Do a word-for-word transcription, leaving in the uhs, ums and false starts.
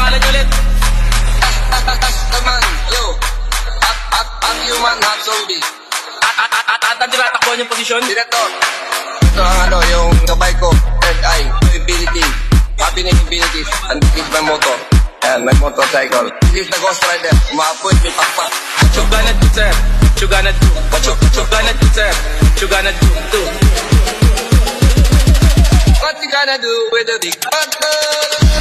pangalan niyo ulit? Naman, yo. At, at, at human half zombie. At, at, at, at, ang tinatakbuhan yung posisyon? Director. Ito ang ano, yung gabay ko. Third eye, ability. Cabinet abilities. And this is my motor. Yan, my motorcycle. This is the Ghost Rider. Umaapoy, may pakpak. What you gonna do, sir? What you gonna do? What you, what you gonna do, sir? What you gonna do? Do. What you gonna do with the big button?